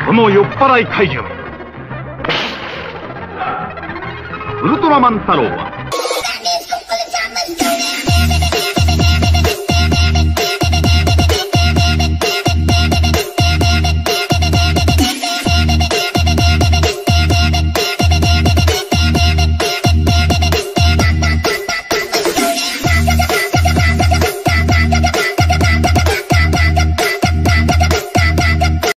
その酔っ払い怪獣ウルトラマン太郎は